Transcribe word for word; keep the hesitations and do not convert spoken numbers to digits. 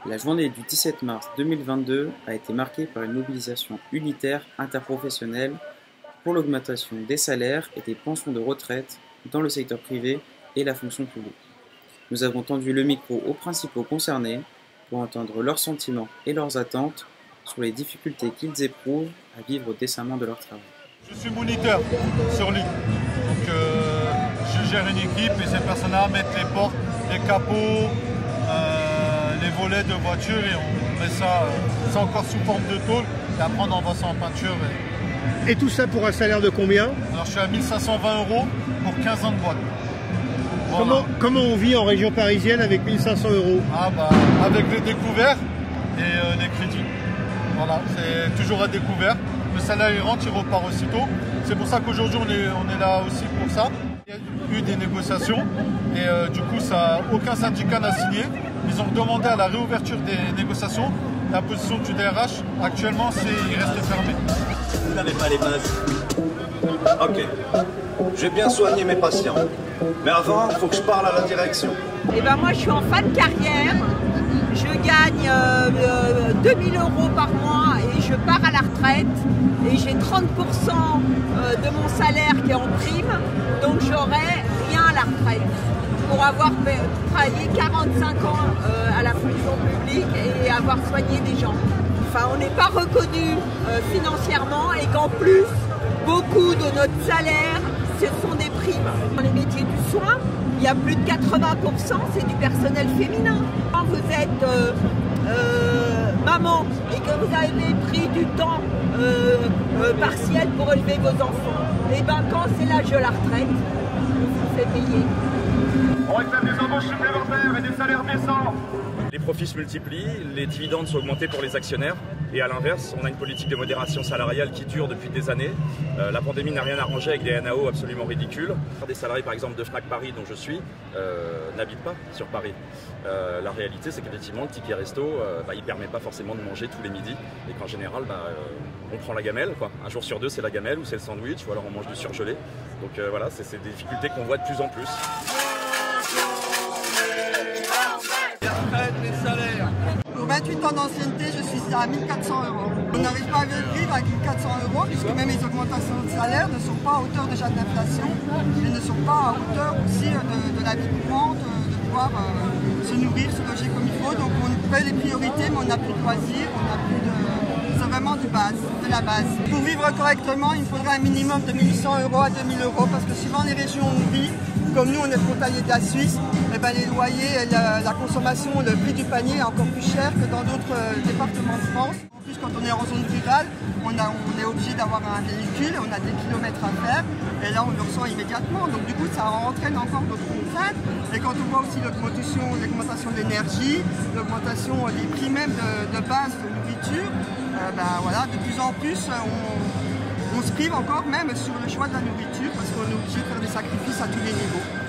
La journée du dix-sept mars deux mille vingt-deux a été marquée par une mobilisation unitaire interprofessionnelle pour l'augmentation des salaires et des pensions de retraite dans le secteur privé et la fonction publique. Nous avons tendu le micro aux principaux concernés pour entendre leurs sentiments et leurs attentes sur les difficultés qu'ils éprouvent à vivre décemment de leur travail. Je suis moniteur sur ligne, donc euh, je gère une équipe et ces personnes-là mettent les portes, les capots, euh, les volets de voiture et on met ça, euh, c'est encore sous forme de tôle et après on envoie ça en peinture. Et... et tout ça pour un salaire de combien? Alors je suis à mille cinq cent vingt euros pour quinze ans de boîte. Voilà. Comment, comment on vit en région parisienne avec mille cinq cents euros? Ah bah avec les découverts et euh, les crédits. Voilà, c'est toujours à découvert. Le salaire il rentre, il repart aussitôt. C'est pour ça qu'aujourd'hui on est, on est là aussi pour ça. Il y a eu des négociations et euh, du coup ça, aucun syndicat n'a signé. Ils ont demandé à la réouverture des négociations. La position du D R H actuellement c'est il reste fermé. Vous n'avez pas les bases. Ok. J'ai bien soigné mes patients. Mais avant, il faut que je parle à la direction. Et ben moi je suis en fin de carrière. Je gagne euh, euh, deux mille euros par mois et je pars à la retraite et j'ai trente pour cent de mon salaire qui est en prime, donc j'aurai rien à la retraite pour avoir travaillé quarante-cinq ans euh, à la fonction publique et avoir soigné des gens. Enfin, on n'est pas reconnu euh, financièrement et qu'en plus, beaucoup de notre salaire, ce sont des primes. Dans les métiers du soin, il y a plus de quatre-vingts pour cent, c'est du personnel féminin. Quand vous êtes euh, euh, maman et que vous avez pris du temps euh, euh, partiel pour élever vos enfants, et bien quand c'est l'âge de la retraite, on vous fait payer. On réclame des embauches supplémentaires et des salaires décents. Les profits se multiplient, les dividendes sont augmentés pour les actionnaires et à l'inverse, on a une politique de modération salariale qui dure depuis des années. Euh, la pandémie n'a rien arrangé avec des N A O absolument ridicules. Des salariés par exemple de Fnac Paris dont je suis euh, n'habitent pas sur Paris. Euh, la réalité c'est qu'effectivement le ticket resto euh, bah, il ne permet pas forcément de manger tous les midis et qu'en général bah, euh, on prend la gamelle, quoi. Un jour sur deux c'est la gamelle ou c'est le sandwich ou alors on mange du surgelé. Donc euh, voilà, c'est des difficultés qu'on voit de plus en plus. Les salaires. Pour vingt-huit ans d'ancienneté, je suis à mille quatre cents euros. On n'arrive pas à vivre avec mille quatre cents euros puisque même les augmentations de salaire ne sont pas à hauteur déjà de l'inflation et ne sont pas à hauteur aussi de, de la vie courante, de pouvoir euh, se nourrir, se loger comme il faut. Donc on paie les priorités mais on n'a plus de loisirs, on n'a plus de... C'est vraiment de base, de la base. Pour vivre correctement, il faudrait un minimum de mille cent euros à deux mille euros parce que suivant les régions où on vit, comme nous on est frontalier de la Suisse, et ben les loyers, la, la consommation, le prix du panier est encore plus cher que dans d'autres euh, départements de France. En plus quand on est en zone rurale, on, a, on est obligé d'avoir un véhicule, on a des kilomètres à faire et là on le ressent immédiatement. Donc du coup ça entraîne encore d'autres contraintes. Et quand on voit aussi l'augmentation, l'augmentation de l'énergie, l'augmentation des prix même de, de base de nourriture, euh, ben voilà, de plus en plus on, on se prive encore même sur le choix de la nourriture parce qu'on est obligé de faire des sacrifices à tous les niveaux.